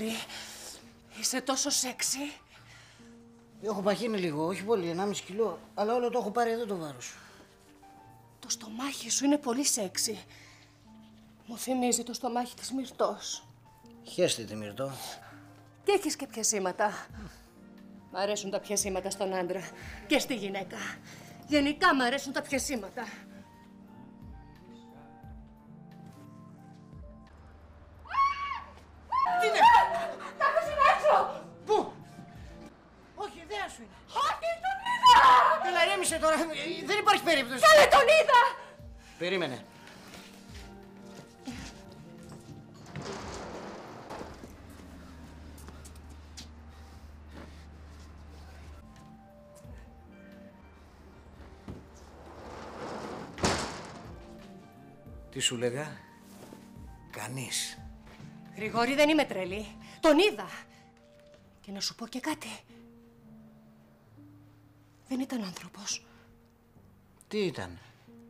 Γρηγόρη, είσαι τόσο σεξι. Έχω παχύνει λίγο, όχι πολύ, 1,5 κιλό, αλλά όλο το έχω πάρει εδώ το βάρος. Το στομάχι σου είναι πολύ σεξι. Μου θυμίζει το στομάχι της Μυρτός. Χέστε τη Μυρτώ. Και έχεις και πιασίματα. Μ' αρέσουν τα πιασίματα στον άντρα και στη γυναίκα. Γενικά μ' αρέσουν τα πιασίματα. Τι είναι? Τα πέσουν έξω! Πού? Όχι, ιδέα σου είναι. Όχι, τον είδα! Έλα, ρέμισε τώρα, δεν υπάρχει περίπτωση. Καλέ, τον είδα! Περίμενε. Τι σου λέγα? Κανείς. Γρηγόρη, δεν είμαι τρελή. Τον είδα. Και να σου πω και κάτι. Δεν ήταν άνθρωπος. Τι ήταν?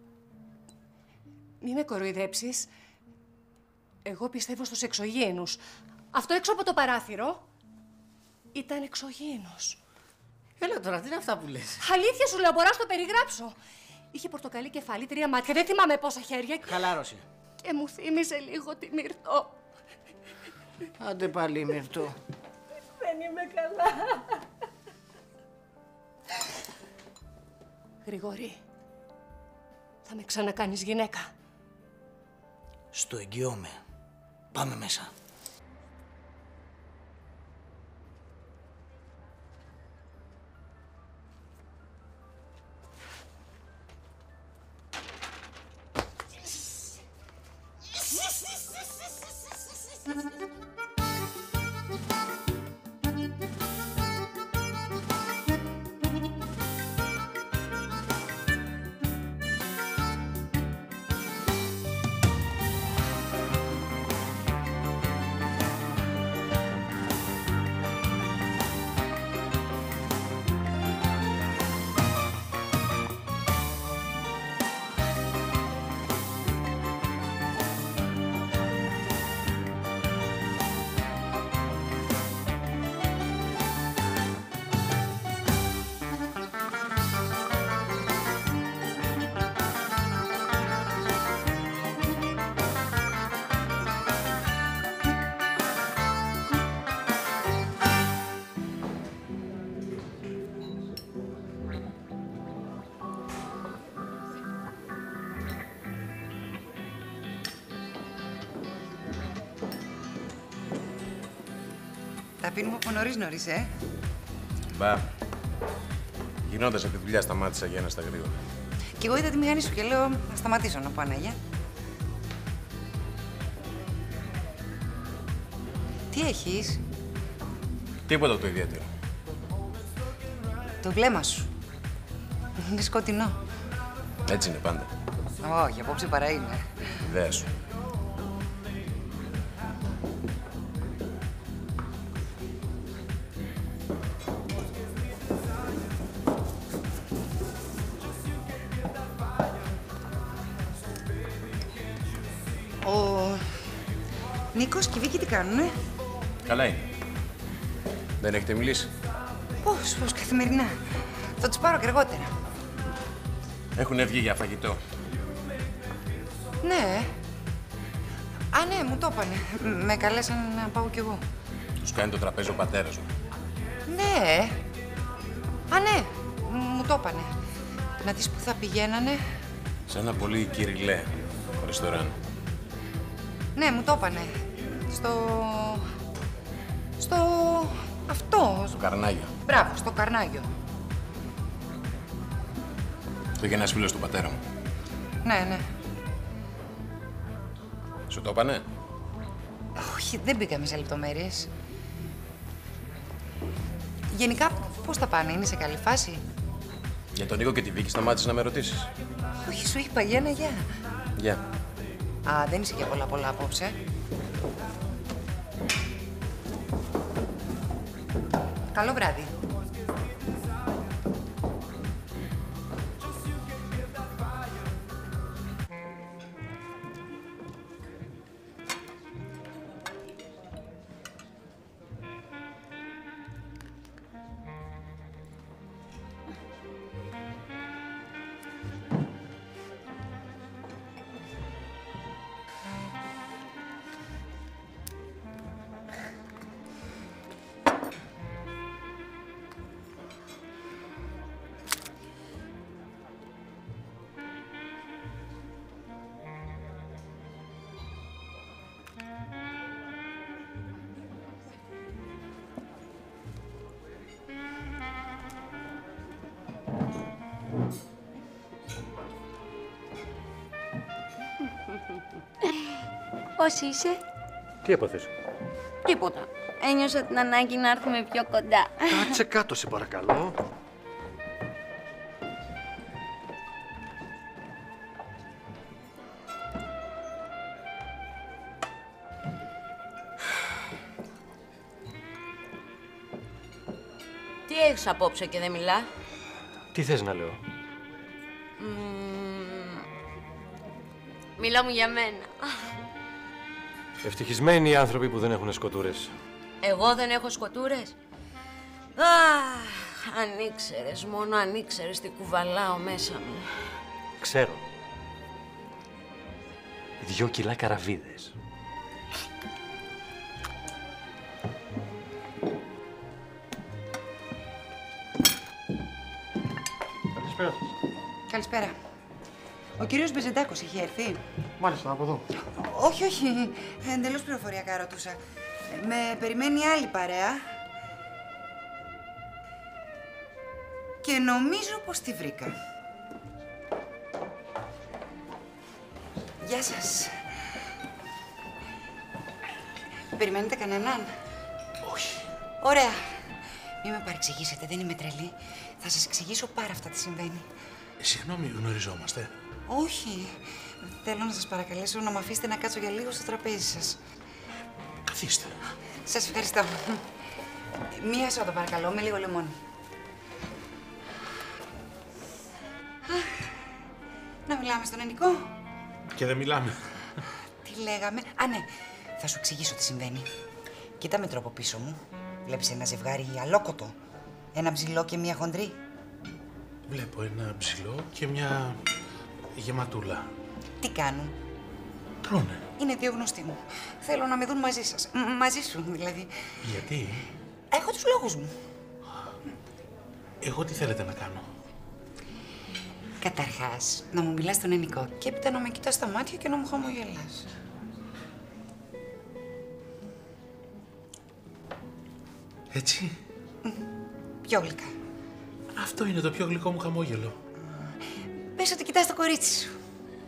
Μη με κοροϊδέψεις. Εγώ πιστεύω στους εξωγήινους. Αυτό έξω από το παράθυρο ήταν εξωγήινος. Έλα τώρα, τι είναι αυτά που λες? Αλήθεια σου λέω, μπορώ να στο περιγράψω. Είχε πορτοκαλί κεφάλι, 3 μάτια, δεν θυμάμαι πόσα χέρια. Χαλάρωσε. Και μου θύμισε λίγο τη Μυρτώ. Άντε πάλι, Μυρτώ. Δεν είμαι καλά. Γρηγόρη, θα με ξανακάνεις γυναίκα? Στο εγγυώμαι. Πάμε μέσα. Τα πίνουμε από νωρίς, Μπα. Γυρνώντας από τη δουλειά, σταμάτησα για ένα στα γρήγορα. Κι εγώ είδα τη μηχανή σου και λέω να σταματήσω να πω Ανάγια. Τι έχεις? Τίποτα το ιδιαίτερο. Το βλέμμα σου. Είναι σκοτεινό. Έτσι είναι πάντα. Όχι, απόψε παρά είναι. Ιδέα σου. Ο Νίκος και η Βίκη τι κάνουνε? Καλά είναι. Δεν έχετε μιλήσει? Πώς, καθημερινά. Θα τους πάρω και αργότερα. Έχουνε βγει για φαγητό. Ναι. Α, ναι, μου το είπανε. Με καλέσαν να πάω κι εγώ. Τους κάνει το τραπέζι ο πατέρας μου. Ναι. Α, ναι, μου το είπανε. Να δεις που θα πηγαίνανε. Σε ένα πολύ κυριλέ ρεστοράν. Ναι, μου το είπανε. Αυτό. Στο Καρνάγιο. Μπράβο, στο Καρνάγιο. Το είχε ένας φίλος του πατέρα μου. Ναι. Σου το είπανε? Όχι, δεν μπήκαμε σε λεπτομέρειες. Γενικά, πώς τα πάνε, είναι σε καλή φάση? Για τον Νίκο και τη Βίκη σταμάτησες να με ρωτήσεις? Όχι, σου είπα γεια. Γεια. Α, δεν είσαι για πολλά απόψε. Καλό βράδυ. Πώς είσαι? Τι έπαθες? Τίποτα. Ένιωσα την ανάγκη να έρθουμε πιο κοντά. Κάτσε κάτω, σε παρακαλώ. Τι έχεις απόψε και δεν μιλά? Τι θες να λέω? Μιλά μου για μένα. Ευτυχισμένοι οι άνθρωποι που δεν έχουν σκοτούρες. Εγώ δεν έχω σκοτούρες. Αχ, αν ήξερες, μόνο αν ήξερες τι κουβαλάω μέσα μου. Ξέρω. 2 κιλά καραβίδες. Καλησπέρα σας. Καλησπέρα. Ο κύριος Μπεζεντάκος είχε έρθει? Μάλιστα, από εδώ. Όχι, όχι. Εντελώς πληροφοριακά ρωτούσα. Με περιμένει άλλη παρέα. Και νομίζω πως τη βρήκα. Γεια σας. Περιμένετε κανέναν? Όχι. Ωραία. Μην με παρεξηγήσετε, δεν είμαι τρελή. Θα σας εξηγήσω πάρα αυτά τι συμβαίνει. Συγγνώμη, γνωριζόμαστε. Όχι. Θέλω να σας παρακαλέσω να με αφήσετε να κάτσω για λίγο στο τραπέζι σας. Καθίστε. Σας ευχαριστώ. Μία σόδα παρακαλώ, με λίγο λεμόνι. Να μιλάμε στον Ενικό. Και δεν μιλάμε. Τι λέγαμε? Α, ναι. Θα σου εξηγήσω τι συμβαίνει. Κοίτα με τρόπο πίσω μου. Βλέπεις ένα ζευγάρι αλόκοτο. Ένα ψηλό και μία χοντρή. Βλέπω ένα ψηλό και μια γεματούλα. Τι κάνουν? Τρώνε. Είναι 2 γνωστοί μου. Θέλω να με δουν μαζί σας. Μαζί σου, δηλαδή. Γιατί? Έχω τους λόγους μου. Εγώ τι θέλετε να κάνω? Καταρχάς, να μου μιλάς στον Ενικό και έπειτα να με κοιτάς στα μάτια και να μου χαμογελάς. Έτσι. Πιο γλυκά. Αυτό είναι το πιο γλυκό μου χαμόγελο. Πες ότι κοιτάς το κορίτσι σου.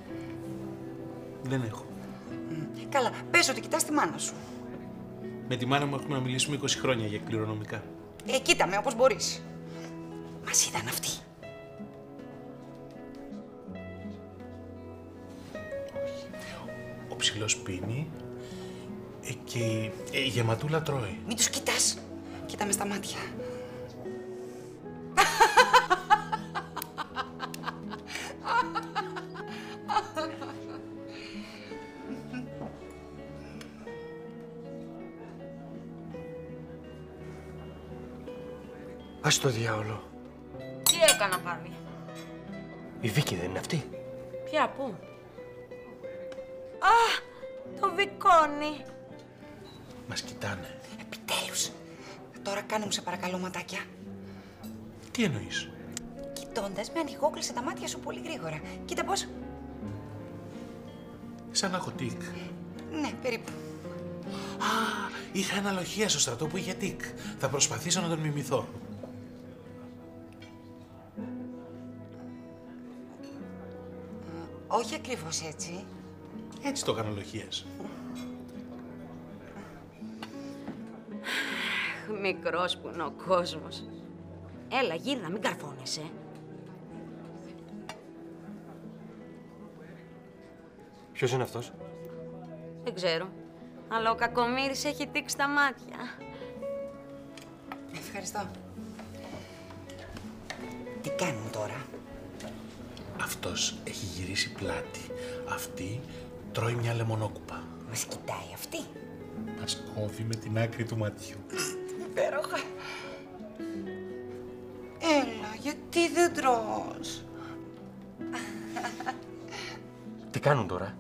Δεν έχω. Καλά, πες ότι κοιτάς τη μάνα σου. Με τη μάνα μου έχουμε να μιλήσουμε 20 χρόνια για κληρονομικά. Κοίτα με όπως μπορείς. Μας είδαν αυτοί. Ο ψηλός πίνει και η γεματούλα τρώει. Μην τους κοιτάς. Κοίτα με στα μάτια. Ας το διάολο. Τι έκανα πάλι? Η Βίκη δεν είναι αυτή? Ποια, πού? Α, το βικόνι. Μας κοιτάνε. Επιτέλους. Τώρα κάνε μου σε παρακαλώ ματάκια. Τι εννοείς? Κοιτώντας με ανοιγόκλεισε τα μάτια σου πολύ γρήγορα. Κοίτα πώς. Σαν να έχω τικ. Ναι, περίπου. Α, είχα αναλογία στο στρατό που είχε τικ. Θα προσπαθήσω να τον μιμηθώ. Όχι ακριβώς έτσι. Έτσι το έκανα αναλογίες. Μικρός που είναι ο κόσμος. Έλα, γύρνα, μην καρφώνεσαι. Ποιος είναι αυτός? Δεν ξέρω. Αλλά ο κακομοίρης έχει τύξει τα μάτια. Ευχαριστώ. Τι κάνουν τώρα? Αυτός έχει γυρίσει πλάτη. Αυτή τρώει μια λεμονόκουπα. Μας κοιτάει αυτή. Μας κόβει με την άκρη του ματιού. Υπέροχα. Έλα, γιατί δεν τρως? Τι κάνουν τώρα?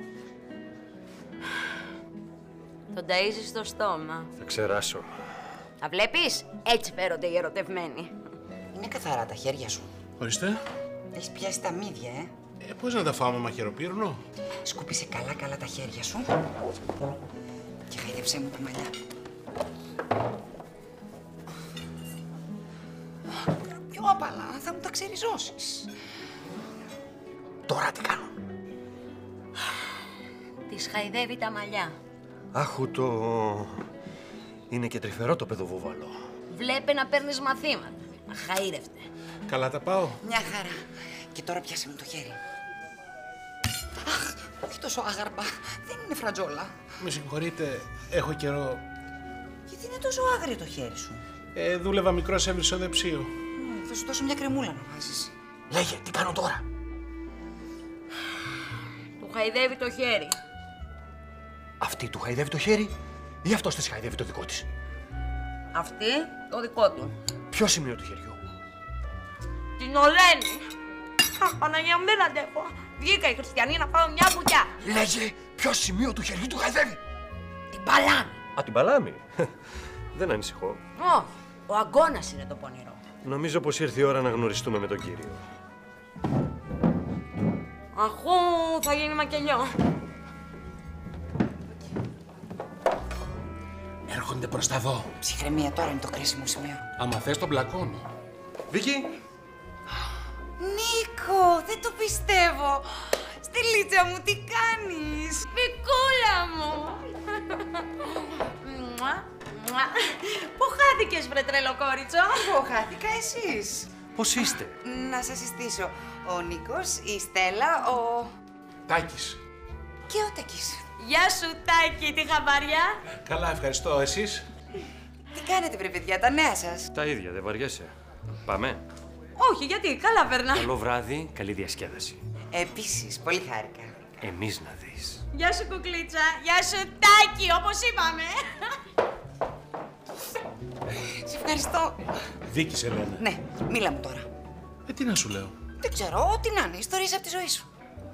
Τον ταΐζεις στο στόμα. Θα ξεράσω. Τα βλέπεις? Έτσι φέρονται οι ερωτευμένοι. Είναι καθαρά τα χέρια σου. Ορίστε. Έχεις πιάσει τα μύδια, Πώς να τα φάω με μαχαιροπύρνο? Σκούπισε καλά τα χέρια σου και χαϊδεύσε μου τα μαλλιά. Πιο απαλά, θα μου τα ξεριζώσεις. Τώρα τι κάνω? Της χαϊδεύει τα μαλλιά. Άχου το... Είναι και τρυφερό το παιδοβούβαλο. Βλέπε να παίρνεις μαθήματα. Αχαήρευτε. Καλά τα πάω. Μια χαρά. Και τώρα πιάσε μου το χέρι. Αχ, όχι τόσο άγαρμα. Δεν είναι φρατζόλα. Με συγχωρείτε, έχω καιρό. Γιατί είναι τόσο άγριο το χέρι σου. Δούλευα μικρό σε βρυσοδεψίο. Θα σου δώσω μια κρεμούλα να βάζεις. Λέγε, τι κάνω τώρα? Του χαϊδεύει το χέρι. Αυτή του χαϊδεύει το χέρι ή αυτός της χαϊδεύει το δικό της? Αυτή το δικό του. Ποιο σημείο του χεριού? Την Ολένη. Αχ, Παναγία μου, δεν αντέχω. Βγήκα η Χριστιανή να φάω μια μπουκιά. Λέγε, ποιο σημείο του χεριού του χαϊδεύει? Την παλάμη. Α, την παλάμη. Δεν ανησυχώ. Όχι, ο αγκώνας είναι το πονηρό. Νομίζω πως ήρθε η ώρα να γνωριστούμε με τον κύριο. Αχού, θα γίνει μακελιό. Έρχονται προς τα δω. Ψυχραιμία, τώρα είναι το κρίσιμο σημείο. Άμα θες τον πλακώνω. Βίκυ! Νίκο, δεν το πιστεύω. Στελίτσα μου, τι κάνεις? Μικούλα μου. Πού χάθηκες, βρε τρελοκόριτσο? Εγώ χάθηκα, εσείς. Πώς είστε? Να σας συστήσω. Ο Νίκος, η Στέλλα, ο... Τάκης. και ο Τάκης. Γεια σου, Τάκη, τη χαμπαριά. Καλά, ευχαριστώ. Εσείς? Τι κάνετε, βρε παιδιά, τα νέα σας? Τα ίδια, δεν βαριέσαι? Πάμε. Όχι, γιατί, καλά περνά. Καλό βράδυ, καλή διασκέδαση. Επίσης, πολύ χάρηκα. Εμείς να δεις. Γεια σου, κουκλίτσα. Γεια σου, Τάκη, όπως είπαμε. Σε ευχαριστώ. Δίκη σε λένε. Ναι, μίλα μου τώρα. Τι να σου λέω. Δεν ξέρω, ό,τι να είναι, ιστορίες από τη ζωή σου.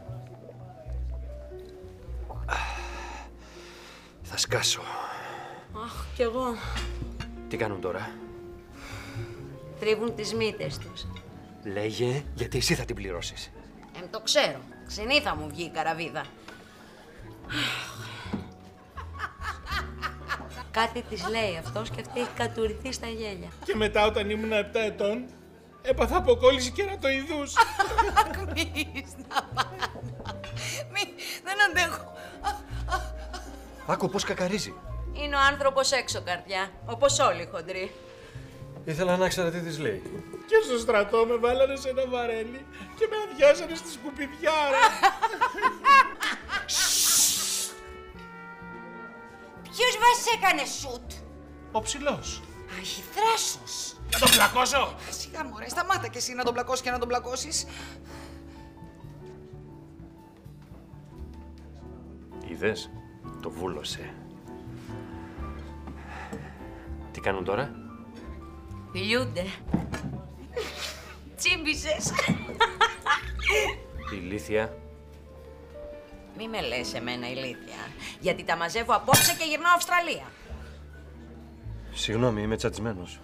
Θα σκάσω. Αχ, κι εγώ. Τι κάνουν τώρα? Τρίβουν τις μύτες τους. Λέγε, γιατί εσύ θα την πληρώσεις. Το ξέρω. Ξενή μου βγει η καραβίδα. Κάτι της λέει αυτός και αυτή έχει κατουρηθεί στα γέλια. Και μετά, όταν ήμουν 7 ετών, έπαθα αποκόλληση κερατοειδούς. Μη σταμάτα. Δεν αντέχω. Άκου πώς κακαρίζει. Είναι ο άνθρωπος έξω, καρδιά. Όπως όλοι οι χοντροί. Ήθελα να ξέρω τι της λέει. Και στο στρατό με βάλανε σε ένα βαρέλι και με αδειάσανε στη σκουπιδιάρα. Ποιος μας έκανε σουτ? Ο ψηλός. Έχει θράσος. Να τον πλακώσω. Σιγά μωρέ, σταμάτα κι εσύ να τον πλακώσεις και να τον πλακώσεις. Είδες, το βούλωσε. Τι κάνουν τώρα? Φιλιούνται. Τσίμπησες. Ηλίθεια. Μη με λες εμένα ηλίθια. Γιατί τα μαζεύω απόψε και γυρνάω Αυστραλία. Συγγνώμη, είμαι τσατισμένος.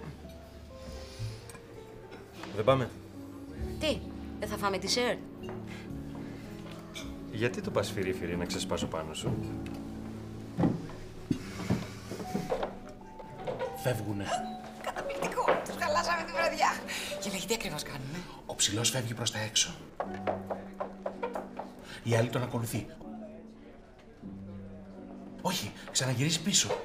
Δεν πάμε? Τι, δεν θα φάμε dessert? Γιατί το πας φυρί-φυρί να ξεσπάσω πάνω σου? Φεύγουνε. Καταπληκτικό, τους χαλάσαμε τη βραδιά. Και λέγει τι ακριβώς κάνουνε? Ο ψηλός φεύγει προς τα έξω. Η άλλη τον ακολουθεί. Όχι, ξαναγυρίζει πίσω.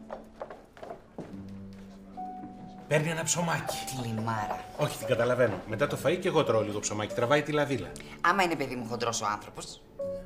Παίρνει ένα ψωμάκι. Τη λιμάρα. Όχι, την καταλαβαίνω. Μετά το φαΐ και εγώ τρώω λίγο ψωμάκι. Τραβάει τη λαδίλα. Άμα είναι παιδί μου χοντρός ο άνθρωπος.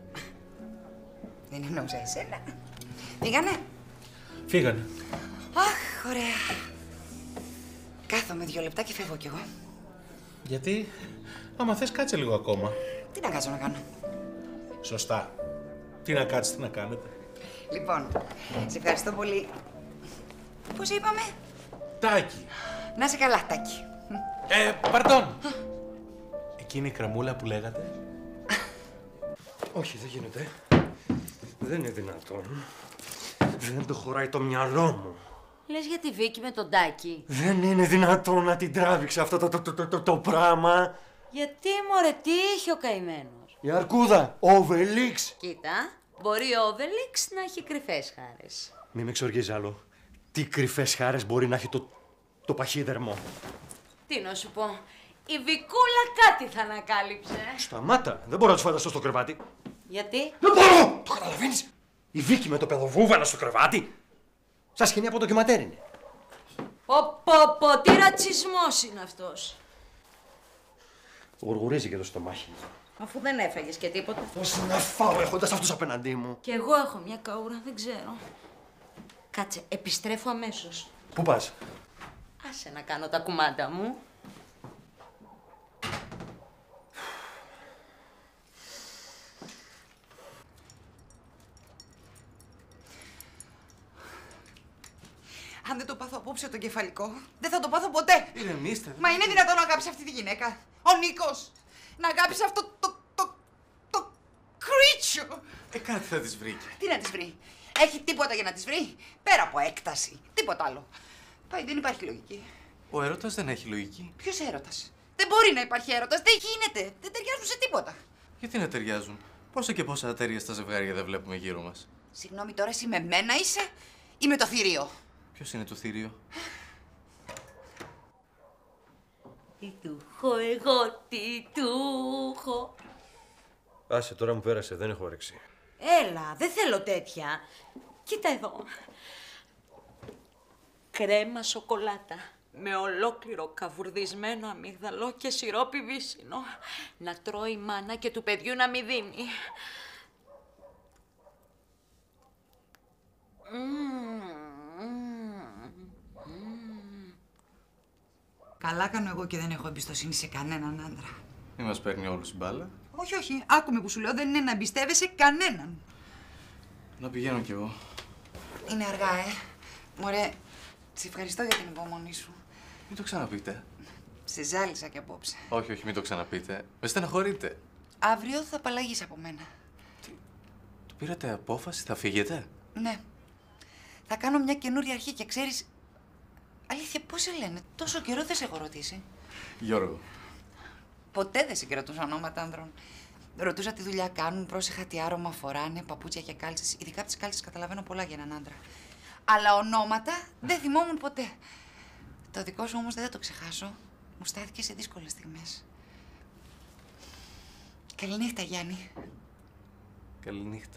Δεν εννοούσα εσένα. Φύγανε. Φύγανε. Αχ, ωραία. Κάθομαι 2 λεπτά και φεύγω κι εγώ. Γιατί, άμα θες κάτσε λίγο ακόμα. Τι να κάτσω να κάνω? Σωστά. Τι να κάτσετε να κάνετε. Λοιπόν, σε ευχαριστώ πολύ. Πώς είπαμε? Τάκη. Να είσαι καλά, Τάκη. Παρτών. Εκείνη η κρεμούλα που λέγατε. Όχι, δεν γίνεται. Δεν είναι δυνατόν. Δεν το χωράει το μυαλό μου. Λες για τη Βίκη με τον Τάκη? Δεν είναι δυνατόν να την τράβηξε αυτό το πράγμα. Γιατί, μωρέ, τι είχε ο καημένος? Η αρκούδα, ο Οβελίξ. Κοίτα, μπορεί ο Οβελίξ να έχει κρυφές χάρες. Μη με εξοργίζει άλλο. Τι κρυφές χάρες μπορεί να έχει το παχύδερμο? Τι να σου πω, Η Βικούλα κάτι θα ανακάλυψε. Σταμάτα, δεν μπορώ να του φανταστώ στο κρεβάτι. Γιατί? Δεν μπορώ! Το καταλαβαίνεις! Η Βίκη με το παιδοβούβαλα στο κρεβάτι. Σαν σκηνή από ντοκιματέρ είναι. Τι ρατσισμός είναι αυτός. Γουργουρίζει και το στομάχι. Αφού δεν έφαγες και τίποτα. Πώς να φάω έχοντας αυτούς απέναντί μου. Κι εγώ έχω μια καούρα, δεν ξέρω. Κάτσε, επιστρέφω αμέσως. Πού πας? Άσε να κάνω τα κουμάντα μου. Αν δεν το πάθω απόψε το κεφαλικό, δεν θα το πάθω ποτέ. Ηρεμήστε. Μα είναι δυνατόν να αγάπησε αυτή τη γυναίκα? Ο Νίκος! Να αγάπησε αυτό το creature! Κάτι θα τις βρήκε. Τι να τις βρει? Έχει τίποτα για να τις βρει? Πέρα από έκταση. Τίποτα άλλο. Πάει, δεν υπάρχει λογική. Ο έρωτας δεν έχει λογική. Ποιος έρωτας? Δεν μπορεί να υπάρχει έρωτας. Δεν γίνεται. Δεν ταιριάζουν σε τίποτα. Γιατί να ταιριάζουν? Πόσα και πόσα ατέρια ζευγάρια δεν βλέπουμε γύρω μας. Συγγνώμη, τώρα εσύ με μένα είσαι ή με το θηρίο? Ποιος είναι το θηρίο? Τι του έχω εγώ, τι του έχω. Άσε, τώρα μου πέρασε, δεν έχω όρεξη. Έλα, δεν θέλω τέτοια. Κοίτα εδώ. Κρέμα σοκολάτα με ολόκληρο καβουρδισμένο αμύγδαλο και σιρόπι βύσσινο. Να τρώει η μάνα και του παιδιού να μην δίνει. Καλά κάνω εγώ και δεν έχω εμπιστοσύνη σε κανέναν άντρα. Μη μας παίρνει όλους η μπάλα. Όχι, όχι. Άκουμε που σου λέω. Δεν είναι να εμπιστεύεσαι κανέναν. Να πηγαίνω κι εγώ. Είναι αργά, Μωρέ, σε ευχαριστώ για την υπομονή σου. Μην το ξαναπείτε. Σε ζάλισα κι απόψε. Όχι, όχι, μην το ξαναπείτε. Με στεναχωρείτε. Αύριο θα απαλλαγείς από μένα. Το πήρατε απόφαση, θα φύγετε? Ναι. Θα κάνω μια καινούρια αρχή και ξέρεις... Αλήθεια, πώς σε λένε? Τόσο καιρό δεν σε έχω ρωτήσει. Γιώργο. Ποτέ δεν συγκρατούσα ονόματα άνδρων. Ρωτούσα τι δουλειά κάνουν, πρόσεχα τι άρωμα φοράνε, παπούτσια και κάλτσες. Ειδικά από τις κάλτσες καταλαβαίνω πολλά για έναν άντρα. Αλλά ονόματα δεν θυμόμουν ποτέ. Το δικό σου όμως δεν θα το ξεχάσω. Μου στάθηκε σε δύσκολες στιγμές. Καληνύχτα, Γιάννη. Καληνύχτα.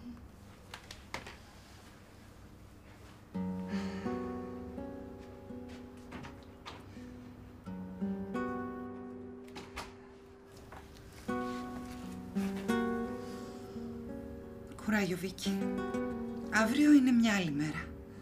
Κουράγιο, Βίκη. Αύριο είναι μια άλλη μέρα.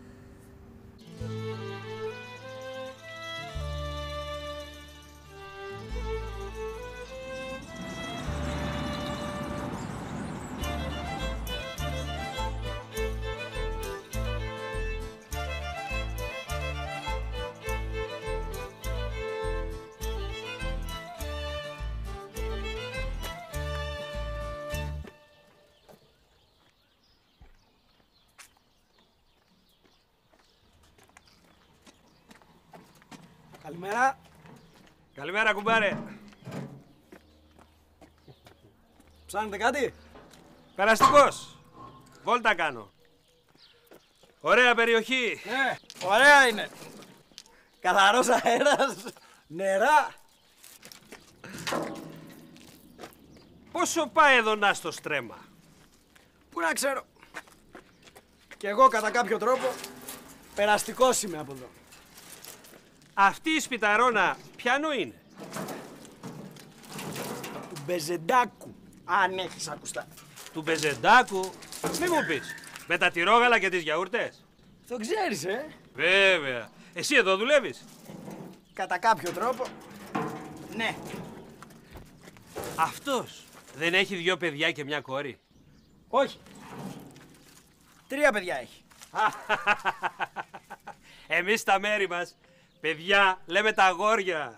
Καλημέρα. Καλημέρα, κουμπάρε. Ψάχνετε κάτι? Περαστικός. Βόλτα κάνω. Ωραία περιοχή. Ναι, ωραία είναι. Καθαρός αέρας, νερά. Πόσο πάει εδώ να στο στρέμμα? Πού να ξέρω. Κι εγώ κατά κάποιο τρόπο περαστικός είμαι από εδώ. Αυτή η σπιταρόνα ποιανού είναι? Του Μπεζεντάκου, αν έχεις ακουστά. Του Μπεζεντάκου, μη μου πεις. Με τα τυρόγαλα και τις γιαούρτες. Το ξέρεις, Βέβαια. Εσύ εδώ δουλεύεις? Κατά κάποιο τρόπο, ναι. Αυτός δεν έχει 2 παιδιά και μια κόρη? Όχι. 3 παιδιά έχει. Εμείς στα μέρη μας, παιδιά, λέμε τα αγόρια.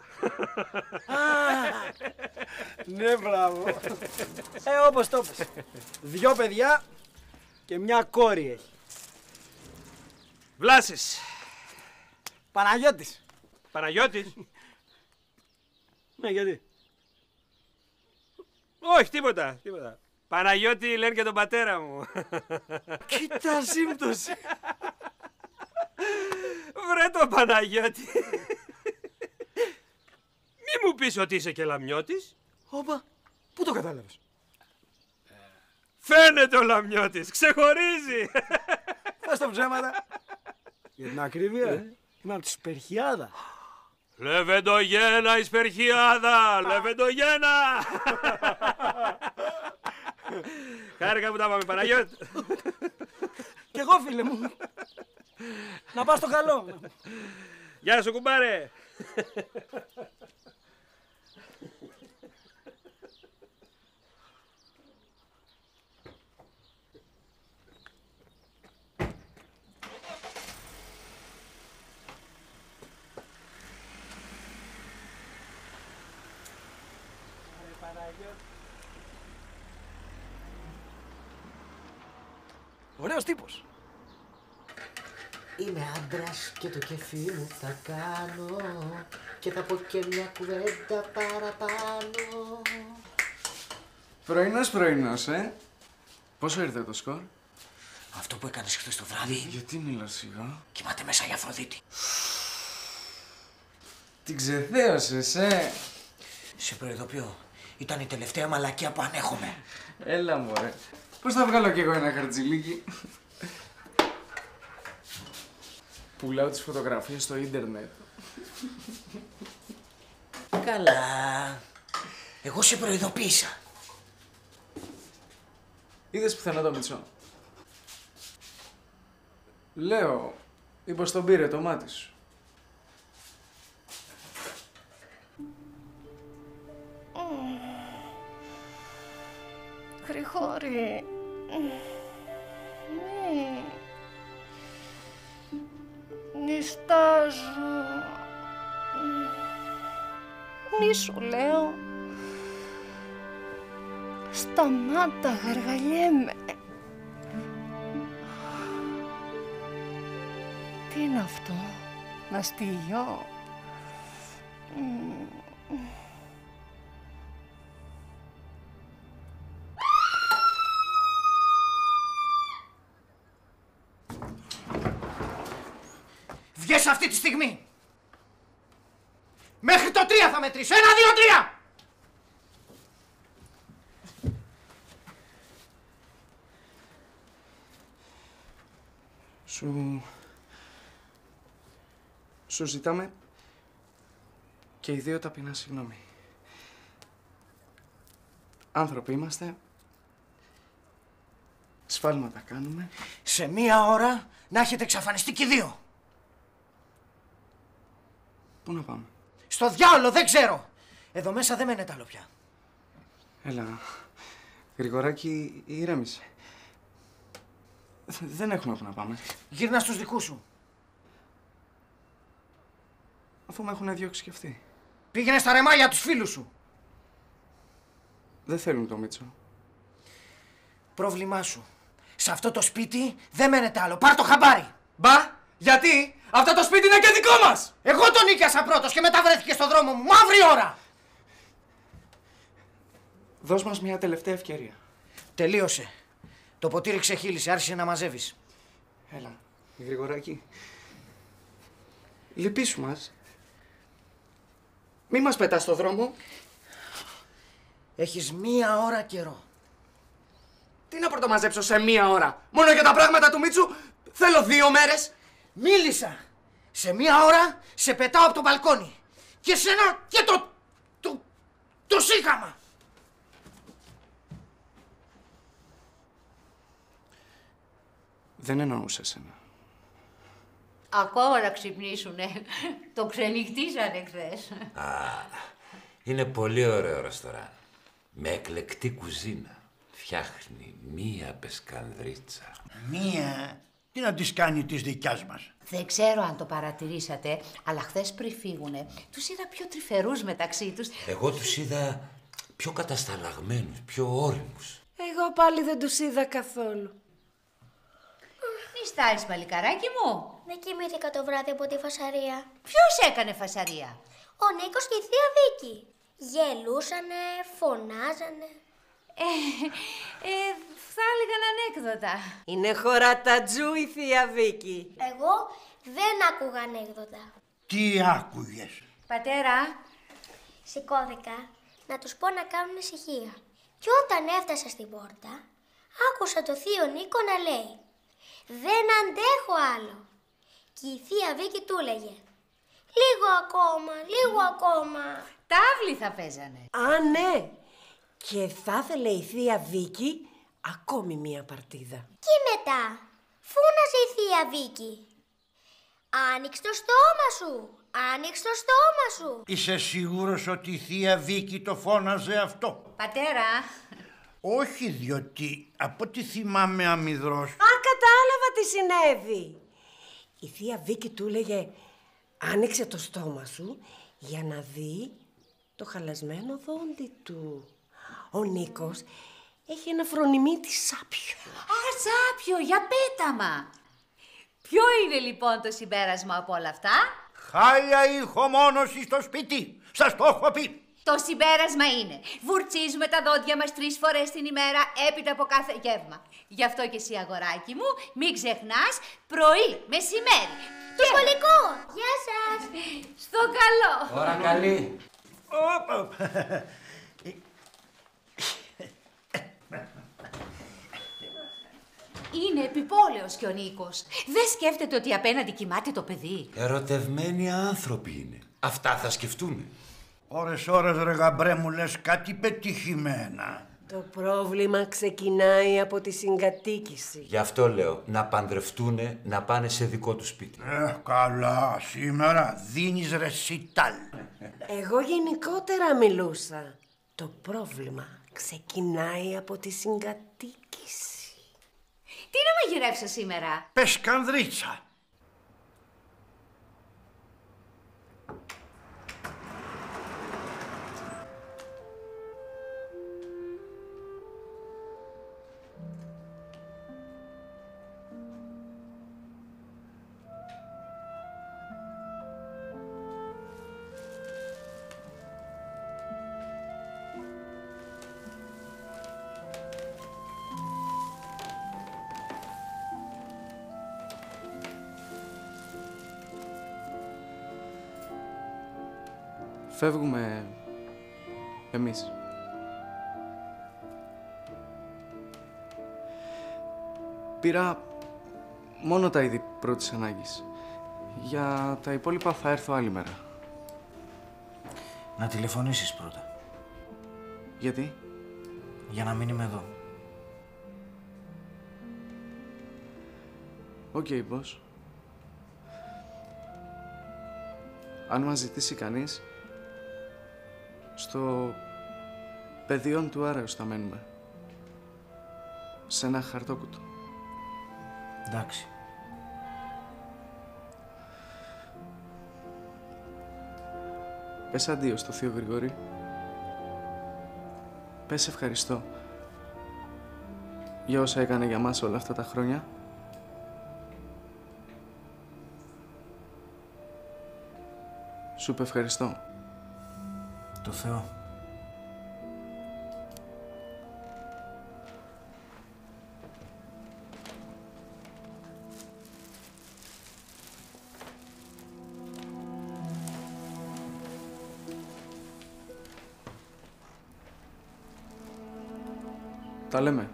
Ναι, μπράβο. Όπως το πες. 2 παιδιά και μια κόρη έχει. Βλάσης. Παναγιώτης. Παναγιώτης. Ναι, γιατί? Όχι, τίποτα, τίποτα. Παναγιώτη λένε και τον πατέρα μου. Κοίτα σύμπτωση. Βρε τον Παναγιώτη. Μη Μη μου πεις ότι είσαι και λαμιώτης. Όπα, πού το κατάλαβες? Φαίνεται ο λαμιώτης, ξεχωρίζει. Πας τα ψέματα. Για την ακρίβεια, είμαι από τη Σπερχιάδα. Λεβεντογένα εις Περχιάδα, Λεβεντογένα. Χάρηκα που τα πάμε, Παναγιώτη. Κι εγώ, φίλε μου. Να πας στο καλό. Γεια σου, κουμπάρε. Ωραίος τύπος. Είμαι άντρας και το κεφί μου θα κάνω και θα πω και μια κουβέντα παραπάνω. Πρωινός, Πόσο ήρθε το σκορ? Αυτό που έκανες χθες το βράδυ. Γιατί μιλάς σιγά? Κοιμάται μέσα η Αφροδίτη. Την ξεθέωσες, Σε προειδοποιώ. Ήταν η τελευταία μαλακία που ανέχομαι. Έλα μωρέ. Πώς θα βγάλω κι εγώ ένα χαρτζιλίκι? Πουλάω τις φωτογραφίες στο ίντερνετ. Καλά. Εγώ σε προειδοποίησα. Είδες πουθενά το Μητσό? Λέω, είπα στον πήρε το μάτι σου. Γρηγόρη, μη νιστάζω. Μη σου λέω. Σταμάτα, γαργαλιέμαι. Τι είναι αυτό, ναστιγιό? Βγες αυτή τη στιγμή. Μέχρι το 3 θα μετρήσω. 1, 2, 3. Σου ζητάμε και οι δύο ταπεινά συγγνώμη. Άνθρωποι είμαστε. Σφάλματα κάνουμε. Σε 1 ώρα να έχετε εξαφανιστεί και οι δύο. Πού να πάμε? Στο διάολο, δεν ξέρω. Εδώ μέσα δεν μένετε άλλο πια. Έλα, Γρηγοράκη, ηρέμησε. Δεν έχουμε που να πάμε. Γύρνα στους δικούς σου. Αφού με έχουν διώξει κι αυτοί. Πήγαινε στα ρεμάλια τους φίλους σου. Δεν θέλουν το Μίτσο. Πρόβλημά σου. Σε αυτό το σπίτι δεν μένετε άλλο. Πάρ' το χαμπάρι. Μπα, γιατί? Αυτό το σπίτι είναι και δικό μας! Εγώ τον νίκιασα πρώτος και μετά βρέθηκε στο δρόμο μου. Μαύρη ώρα! Δώσ' μας μια τελευταία ευκαιρία. Τελείωσε. Το ποτήρι ξεχύλισε, άρχισε να μαζεύεις. Έλα, Γρηγοράκη. Λυπήσου μας. Μη μας πετάς στο δρόμο. Έχεις 1 ώρα καιρό. Τι να πρωτομαζέψω σε 1 ώρα? Μόνο για τα πράγματα του Μίτσου θέλω 2 μέρες. Μίλησα. Σε 1 ώρα σε πετάω από το μπαλκόνι. Και σένα και το σύγχαμα. Δεν εννοούσα εσένα. Ακόμα να ξυπνήσουνε. Το ξενυχτήσανε χθες. Είναι πολύ ωραίο ρεστοράν. Με εκλεκτή κουζίνα. Φτιάχνει μία πεσκανδρίτσα. Μία. Τι να της κάνει της δικιάς μας? Δεν ξέρω αν το παρατηρήσατε, αλλά χθες πριν φύγουνε, τους είδα πιο τρυφερούς μεταξύ τους. Εγώ τους είδα πιο κατασταλαγμένους, πιο όριμους. Εγώ πάλι δεν τους είδα καθόλου. Μη στάρεις, παλικαράκι μου. Δεν κοιμήθηκα το βράδυ από τη φασαρία. Ποιος έκανε φασαρία? Ο Νίκος και η Θεία Βίκη. Γελούσανε, φωνάζανε. Θα έλεγαν ανέκδοτα. Είναι χωρατατζού η Θεία Βίκη. Εγώ δεν άκουγα ανέκδοτα. Τι άκουγες? Πατέρα, Σηκώθηκα να τους πω να κάνουν ησυχία. Και όταν έφτασα στην πόρτα, άκουσα το θείο Νίκο να λέει «Δεν αντέχω άλλο». Και η θεία Βίκη του έλεγε «Λίγο ακόμα, λίγο ακόμα». Τάβλη θα παίζανε. Α, ναι. Και θα ήθελε η θεία Βίκη ακόμη μία παρτίδα. Και μετά φούναζε η θεία Βίκη «Άνοιξε το στόμα σου, άνοιξε το στόμα σου». Είσαι σίγουρος ότι η θεία Βίκη το φώναζε αυτό? Πατέρα. Όχι, διότι από ό,τι θυμάμαι αμυδρός... Α, κατάλαβα τι συνέβη. Η θεία Βίκη του έλεγε «Άνοιξε το στόμα σου για να δει το χαλασμένο δόντι του». Ο Νίκος έχει ένα φρονιμίτι σάπιο. Α, σάπιο, για πέταμα. Ποιο είναι λοιπόν το συμπέρασμα από όλα αυτά? Χάλια ηχομόνωση στο σπίτι. Σας το έχω πει. Το συμπέρασμα είναι βουρτσίζουμε τα δόντια μας 3 φορές την ημέρα έπειτα από κάθε γεύμα. Γι' αυτό και εσύ αγοράκι μου μην ξεχνάς πρωί, μεσημέρι. Το σχολικό. Γεια σας. Στο καλό. Ώρα καλή. Είναι επιπόλαιος και ο Νίκος. Δεν σκέφτεται ότι απέναντι κοιμάται το παιδί. Ερωτευμένοι άνθρωποι είναι. Αυτά θα σκεφτούνε. Ώρες ρε γαμπρέ μου λες κάτι πετυχημένα. Το πρόβλημα ξεκινάει από τη συγκατοίκηση. Γι' αυτό λέω να παντρευτούνε, να πάνε σε δικό του σπίτι. Καλά, σήμερα δίνεις ρεσιτάλ. Εγώ γενικότερα μιλούσα. Το πρόβλημα ξεκινάει από τη συγκατοίκηση. Τι να μαγειρεύσω σήμερα? Πεσκανδρίτσα. Φεύγουμε εμείς. Πήρα μόνο τα είδη πρώτης ανάγκης. Για τα υπόλοιπα θα έρθω άλλη μέρα. Να τηλεφωνήσεις πρώτα. Γιατί? Για να μην είμαι εδώ. Οκ, boss. Αν μας ζητήσει κανείς, στο πεδίο του Άρεως θα μένουμε. Σε ένα χαρτόκουτο. Εντάξει. Πες αντίο στο θείο Γρηγόρη. Πες ευχαριστώ για όσα έκανε για μας όλα αυτά τα χρόνια. Σου είπε ευχαριστώ. Το Θεό. Τα λέμε.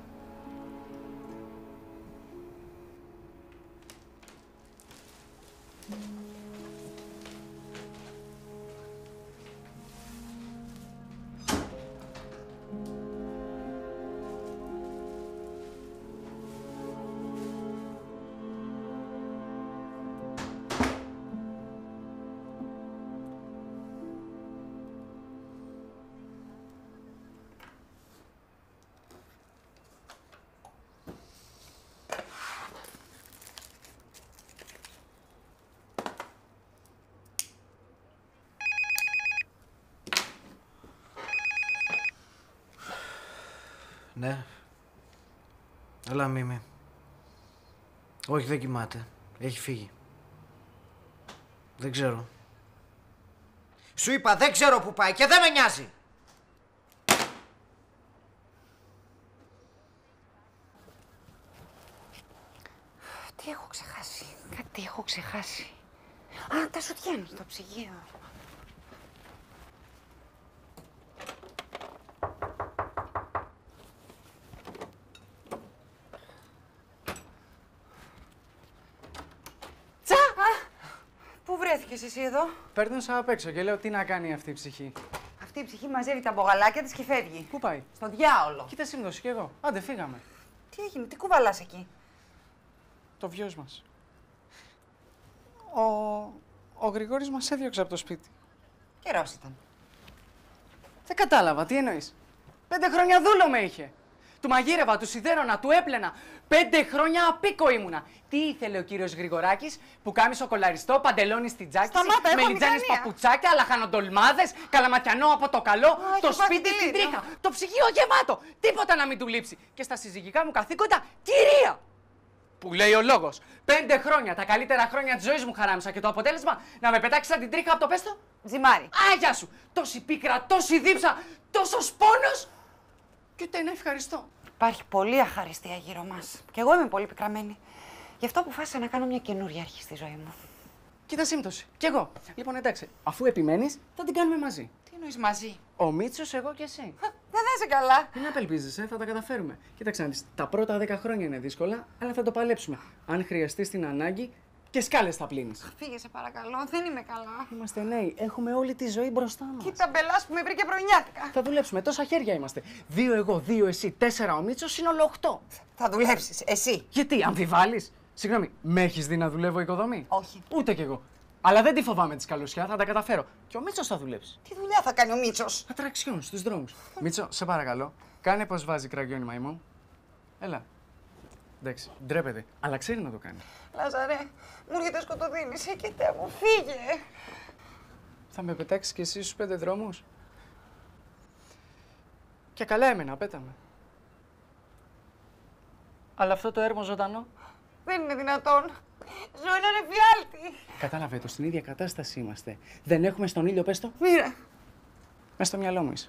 Ναι. Έλα, Μίμη. Όχι, δεν κοιμάται. Έχει φύγει. Δεν ξέρω. Σου είπα, δεν ξέρω που πάει και δεν με νοιάζει. Τι έχω ξεχάσει. Κάτι έχω ξεχάσει. Α, τα σουτιέν στο ψυγείο. έρχεσαι εσύ εδώ? Παίρνωσα απ' έξω και λέω τι να κάνει αυτή η ψυχή. Αυτή η ψυχή μαζεύει τα μπογαλάκια της και φεύγει. Πού πάει? Στο διάολο. Κοίτα σύμπτωση κι εγώ. Άντε, φύγαμε. Τι έγινε, τι κουβαλάς εκεί? Το βιός μας. Ο Γρηγόρης μας έδιωξε από το σπίτι. Καιρός ήταν. Δεν κατάλαβα, τι εννοείς. 5 χρόνια δούλο με είχε. Του μαγείρευα, του σιδέρωνα, του έπλαινα. 5 χρόνια απίκο ήμουνα. Τι ήθελε ο κύριος Γρηγοράκης, που κάμισο κολαριστό, παντελόνι στην τζάκιση, μελιτζάνες παπουτσάκια, λαχανοντολμάδες, καλαματιανό από το καλό, το σπίτι στην τρίχα, το ψυγείο γεμάτο. Τίποτα να μην του λείψει. Και στα συζυγικά μου καθήκοντα, κυρία! Που λέει ο λόγος. 5 χρόνια, τα καλύτερα χρόνια της ζωής μου χαράμισα και το αποτέλεσμα να με πετάξει σαν την τρίχα από το πέστο. Ζυμάρι. Άγια σου! Τόση πίκρα, τόση δίψα, τόσος πόνος και ούτε ένα ευχαριστώ. Υπάρχει πολλή αχαριστία γύρω μας. Κι εγώ είμαι πολύ πικραμένη. Γι' αυτό αποφάσισα να κάνω μια καινούρια αρχή στη ζωή μου. Κοίτα σύμπτωση. Κι εγώ. Λοιπόν, εντάξει, αφού επιμένεις, θα την κάνουμε μαζί. Τι εννοείς μαζί? Ο Μίτσος, εγώ και εσύ. Δεν θα είσαι καλά. Μην απελπίζεσαι, θα τα καταφέρουμε. Κοίταξε να δεις, τα πρώτα 10 χρόνια είναι δύσκολα, αλλά θα το παλέψουμε. Αν χρειαστεί την ανάγκη, και σκάλες θα πλύνεις. Φύγε, σε παρακαλώ, δεν είμαι καλά. Είμαστε νέοι, έχουμε όλη τη ζωή μπροστά μας. Κοίτα μπελάς που με βρήκε πρωινιάτικα. Θα δουλέψουμε, τόσα χέρια είμαστε. 2 εγώ, 2 εσύ, 4 ο Μίτσος, σύνολο 8. Θα δουλέψεις, εσύ. Γιατί, αμφιβάλλεις? Συγγνώμη, με έχεις δει να δουλεύω οικοδομή? Όχι. Ούτε κι εγώ. Αλλά δεν τη φοβάμαι τη καλωσιά, θα τα καταφέρω. Και ο Μίτσος θα δουλέψει. Τι δουλειά θα κάνει ο Μίτσος? Ατραξιόν στους δρόμους. Μίτσο, σε παρακαλώ, κάνε πως βάζει κραγιόνι μαϊμού. Έλα. Εντάξει, ντρέπεται, αλλά ξέρει να το κάνει. Λάζαρε, μου έρχεται σκοτωδίνη, σε κοιτά μου, φύγε. Θα με πετάξεις κι εσύ στους 5 δρόμους? Και καλά έμενα, πέταμε. Αλλά αυτό το έρμο ζωντανό. Δεν είναι δυνατόν. Ζω έναν εφιάλτη. Κατάλαβε το, στην ίδια κατάσταση είμαστε. Δεν έχουμε στον ήλιο, πες το. Μοίρα. Μες στο μυαλό μου είσαι.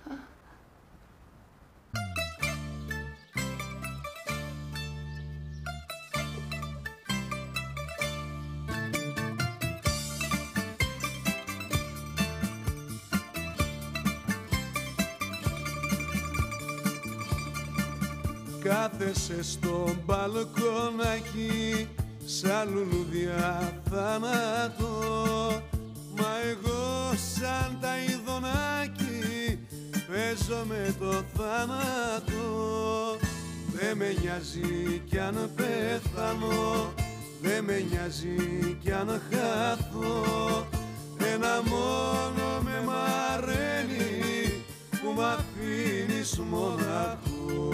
Κάθεσαι στο μπαλκονάκι σαν λουλούδια θάνατο, μα εγώ σαν τα ειδονάκι παίζω με το θάνατο. Δε με νοιάζει κι αν πέθανω, δε με νοιάζει κι αν χάθω, ένα μόνο με μαραίνει που μ' αφήνεις μοναχό.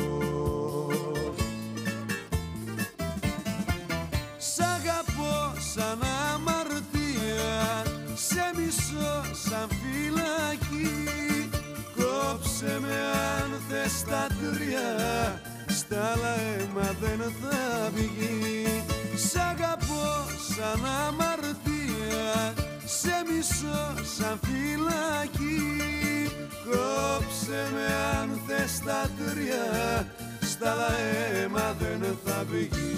Σ' αγαπώ σαν αμαρτία, σε μισώ σαν φυλακή. Κόψε με αν θες τα 3, στα άλλα αίμα δεν θα βγει. Σ' αγαπώ σαν αμαρτία, σε μισώ σαν φυλακή. Κόψε με αν θες τα 3, στα άλλα αίμα δεν θα βγει.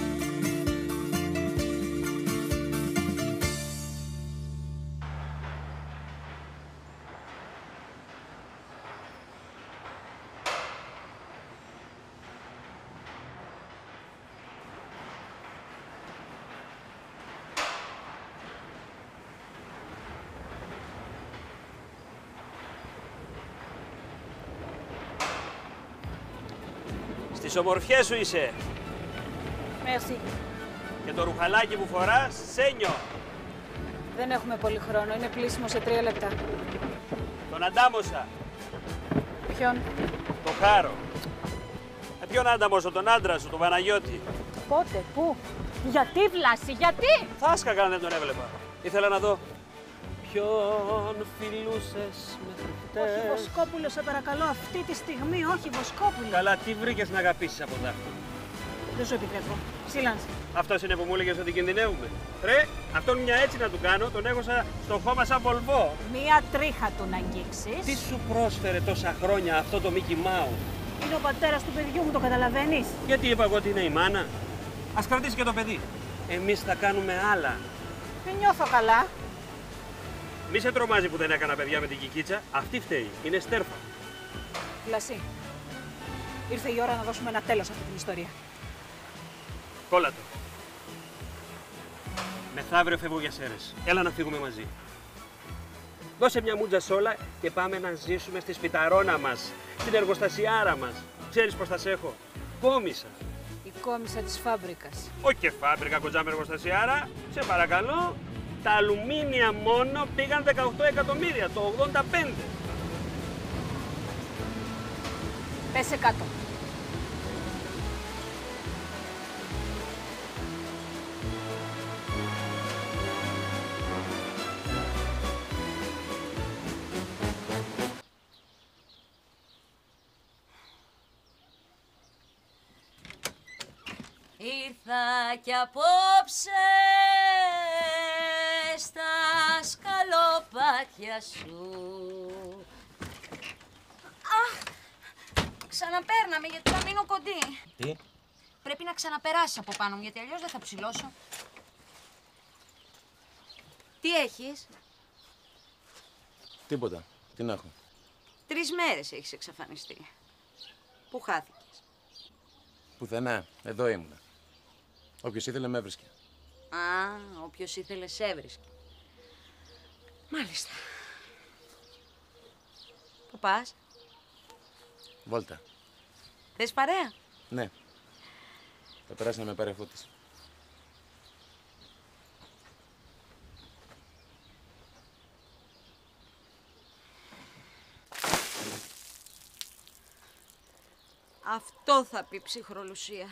Στις ομορφιές σου είσαι. Merci. Και το ρουχαλάκι που φοράς, σένιο. Δεν έχουμε πολύ χρόνο. Είναι πλήσιμο σε 3 λεπτά. Τον αντάμωσα. Ποιον? Το Χάρο. Ποιον άνταμωσο, τον άντρα σου, τον Παναγιώτη. Πότε, πού, γιατί Βλάση, γιατί? Θα άσκαγα αν δεν τον έβλεπα. Ήθελα να δω. Ποιον φιλούσες μέχρι χτες? Όχι Βοσκόπουλο, σε παρακαλώ, αυτή τη στιγμή, όχι Βοσκόπουλο. Καλά, τι βρήκες να αγαπήσεις από τα? Δεν σου επιτρέπω. Σίλανση. Αυτός είναι που μου έλεγες ότι κινδυνεύουμε. Ρε, αυτόν μια έτσι να του κάνω, τον έχω στο χώμα σαν βολβό. Μία τρίχα του να αγγίξεις. Τι σου πρόσφερε τόσα χρόνια αυτό το Μίκι Μάου? Είναι ο πατέρας του παιδιού μου, το καταλαβαίνεις? Γιατί είπα εγώ ότι είναι η μάνα? Ας κρατήσει και το παιδί. Εμείς θα κάνουμε άλλα. Δεν νιώθω καλά. Μη σε τρομάζει που δεν έκανα παιδιά με την Κικίτσα. Αυτή φταίει. Είναι στέρφα. Βλασί, ήρθε η ώρα να δώσουμε ένα τέλος σε αυτή την ιστορία. Κόλλα το. Μεθαύριο φεύγω για Σέρρες. Έλα να φύγουμε μαζί. Δώσε μια μούτζα σ' όλα και πάμε να ζήσουμε στη σπιταρόνα μας, στην εργοστασιάρα μας. Ξέρεις πώς θα σε έχω? Κόμισα. Η κόμισα της φάμπρικας. Όχι και φάμπρικα, κοντζάμε εργοστασιάρα. Σε παρακαλώ. Τα αλουμίνια μόνο πήγαν 18 εκατομμύρια το 85. Πέσε κάτω. Ήρθα κι απόψε στα σκαλοπάτια σου. Αχ, ξαναπέρναμε γιατί θα μείνω κοντή. Τι? Πρέπει να ξαναπεράσεις από πάνω μου γιατί αλλιώς δεν θα ψηλώσω. Τι έχεις? Τίποτα. Τι να έχω. 3 μέρες έχεις εξαφανιστεί. Πού χάθηκες? Πουθενά. Εδώ ήμουνα. Όποιος ήθελε με έβρισκε. Α, όποιος ήθελε σε έβρισκε. Μάλιστα. Πού πας? Βόλτα. Θες παρέα? Ναι. Θα περάσει να με πάρει φώτιση. Αυτό θα πει ψυχρολουσία.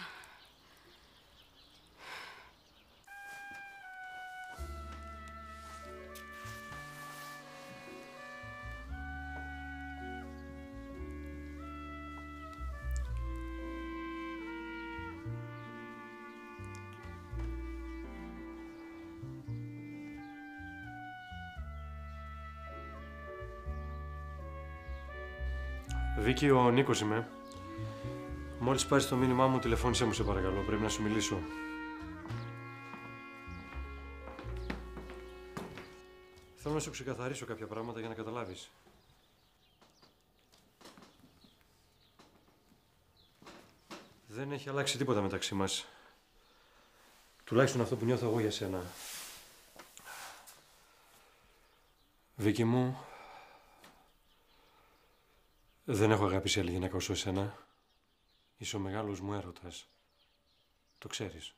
Βίκυ, ο Νίκος είμαι. Μόλις πάρεις το μήνυμά μου, τηλεφώνησέ μου σε παρακαλώ. Πρέπει να σου μιλήσω. Θέλω να σου ξεκαθαρίσω κάποια πράγματα για να καταλάβεις. Δεν έχει αλλάξει τίποτα μεταξύ μας. Τουλάχιστον αυτό που νιώθω εγώ για σένα. Βίκυ μου, δεν έχω αγαπήσει άλλη γυναίκα όσο εσένα. Είσαι ο μεγάλος μου έρωτας. Το ξέρεις.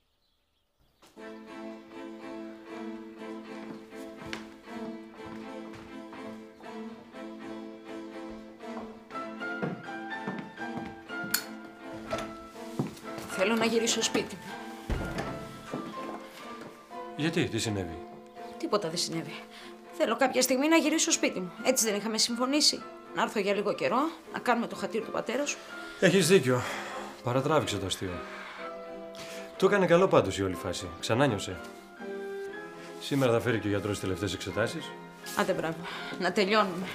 Θέλω να γυρίσω σπίτι μου. Γιατί, τι συνέβη? Τίποτα δεν συνέβη. Θέλω κάποια στιγμή να γυρίσω σπίτι μου. Έτσι δεν είχαμε συμφωνήσει? Να έρθω για λίγο καιρό, να κάνουμε το χατήρι του πατέρα σου. Έχεις δίκιο. Παρατράβηξε το αστείο. Του έκανε καλό πάντως η όλη φάση. Ξανά νιώσε. Σήμερα θα φέρει και ο γιατρός τις τελευταίες εξετάσεις. Άντε μπράβο. Να τελειώνουμε.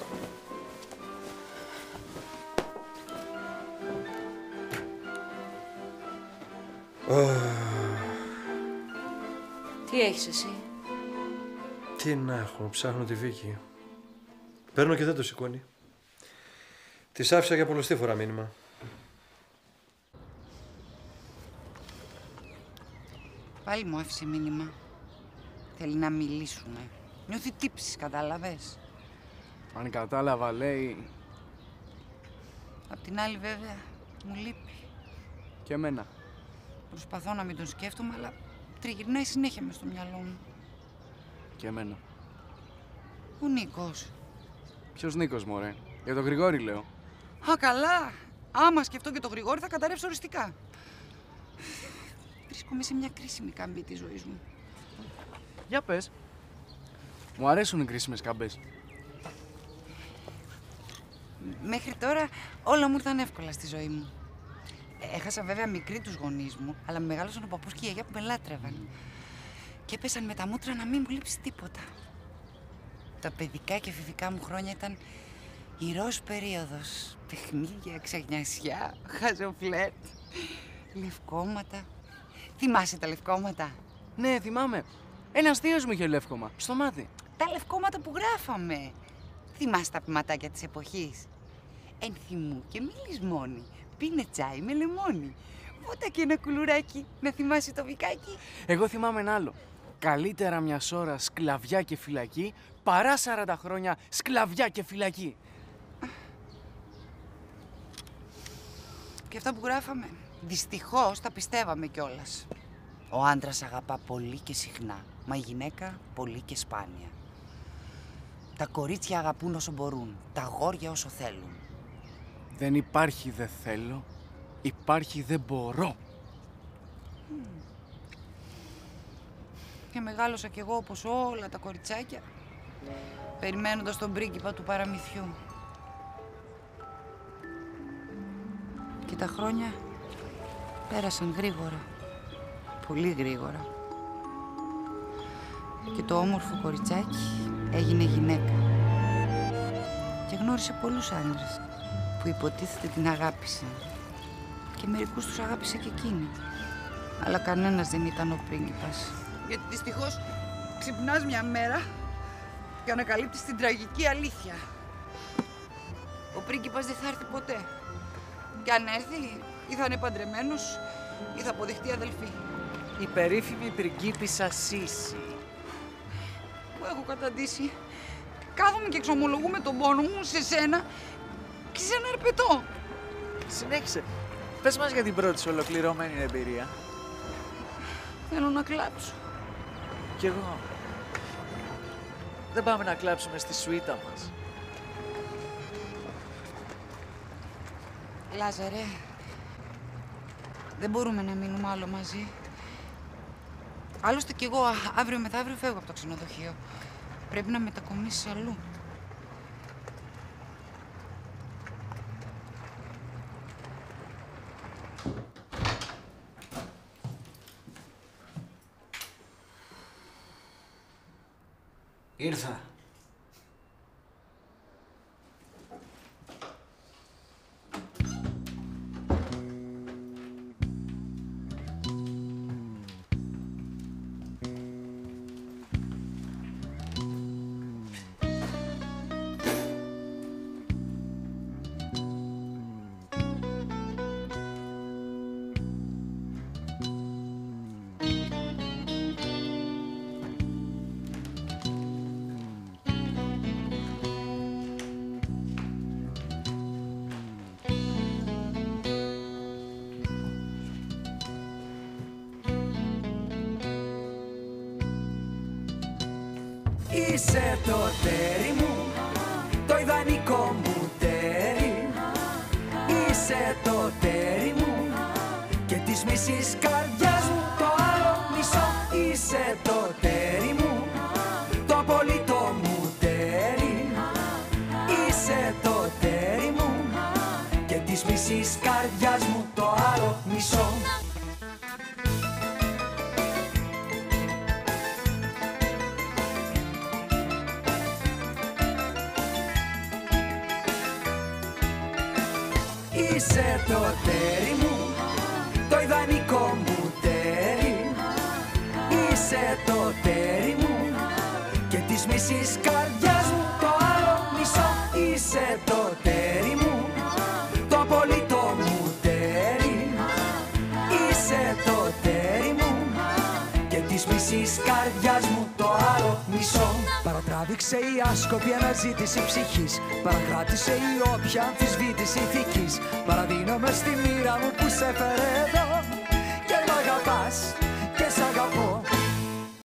Τι έχεις εσύ? Τι να έχω, ψάχνω τη Βίκη. Παίρνω και δεν το σηκώνει. Της άφησα για πολλωστή φορά μήνυμα. Πάλι μου άφησε μήνυμα. Θέλει να μιλήσουμε. Νιώθει τύψεις, κατάλαβες. Αν κατάλαβα, λέει... Απ' την άλλη, βέβαια, μου λείπει. Και εμένα. Προσπαθώ να μην τον σκέφτομαι, αλλά τριγυρνάει συνέχεια μες στο μυαλό μου. Και εμένα. Ο Νίκος. Ποιος Νίκος, μωρέ? Για τον Γρηγόρη, λέω. Α, καλά. Άμα σκεφτώ και τον Γρηγόρη, θα καταρρεύσω οριστικά. Βρίσκομαι σε μια κρίσιμη καμπή της ζωής μου. Για πες. Μου αρέσουν οι κρίσιμες καμπές. Μέχρι τώρα όλα μου ήρθαν εύκολα στη ζωή μου. Έχασα βέβαια μικρή τους γονείς μου, αλλά με μεγάλωσαν ο παππούς και η γιαγιά που με λάτρευαν. Και έπεσαν με τα μούτρα να μην μου λείψει τίποτα. Τα παιδικά και εφηβικά μου χρόνια ήταν η ροζ περίοδος. Παιχνίδια, ξαγνιασιά, χαζοφλέτ, λευκόματα. Θυμάσαι τα λευκόματα? Ναι, θυμάμαι. Ένας θείος μου είχε λεύκομα, στο μάτι. Τα λευκόματα που γράφαμε. Θυμάσαι τα ποιηματάκια της εποχής? Ενθυμού και μη λησμόνι, πίνε τσάι με λεμόνι. Βούτα και ένα κουλουράκι, να θυμάσαι το βικάκι. Εγώ θυμάμαι ένα άλλο. Καλύτερα μιας ώρας σκλαβιά και φυλακή, παρά 40 χρόνια σκλαβιά και φυλακή. Και αυτά που γράφαμε, δυστυχώς τα πιστεύαμε κιόλας. Ο άντρας αγαπά πολύ και συχνά, μα η γυναίκα πολύ και σπάνια. Τα κορίτσια αγαπούν όσο μπορούν, τα αγόρια όσο θέλουν. Δεν υπάρχει δεν θέλω, υπάρχει δεν μπορώ. Και μεγάλωσα κι εγώ όπως όλα τα κοριτσάκια, περιμένοντας τον πρίγκιπα του παραμυθιού. Και τα χρόνια πέρασαν γρήγορα, πολύ γρήγορα. Και το όμορφο κοριτσάκι έγινε γυναίκα. Και γνώρισε πολλούς άντρες που υποτίθεται την αγάπησαν. Και μερικούς τους αγάπησε και εκείνη. Αλλά κανένας δεν ήταν ο πρίγκιπας. Γιατί δυστυχώς ξυπνάς μια μέρα και ανακαλύπτεις την τραγική αλήθεια. Ο πρίγκιπας δεν θα έρθει ποτέ. Και αν έρθει, ή θα είναι παντρεμένος, ή θα αποδειχτεί αδελφή. Η περίφημη πριγκίπισσα Σύση. Που έχω καταντήσει. Κάθομαι και εξομολογούμε τον πόνο μου σε σένα και σε ένα ερπετό. Συνέχισε. Πες μας για την πρώτη σου ολοκληρωμένη εμπειρία. Θέλω να κλάψω. Κι εγώ. Δεν πάμε να κλάψουμε στη σουίτα μας. Λάζαρε, δεν μπορούμε να μείνουμε άλλο μαζί. Άλλωστε κι εγώ αύριο μεθαύριο φεύγω από το ξενοδοχείο. Πρέπει να μετακομίσεις αλλού. Ήρθα. Είσαι το τέρι μου, το ιδανικό μου τέρι. Είσαι το τέρι μου και της μισής καρδιάς μου το άλλο μισό. Είσαι το τέρι μου, το απολύτω μου τέρι. Είσαι το τέρι μου και της μισής καρδιάς μου το άλλο μισό. Είσαι το τέρι μου, το ιδανικό μου τέρι. Είσαι το τέρι μου και της μισής καρδιάς μου το άλλο μισό. Είσαι το τέρι μου, το απολύτω μου τέρι. Είσαι το τέρι μου και της μισής καρδιάς μου το άλλο μισό. Παρατράβηξε η άσκοπη αναζήτηση ψυχής. Παρακράτησε η όποια αμφισβήτηση ηθικής. Παραδίνομαι στη μοίρα μου που σε έφερε εδώ. Και μ' αγαπάς και σ' αγαπώ.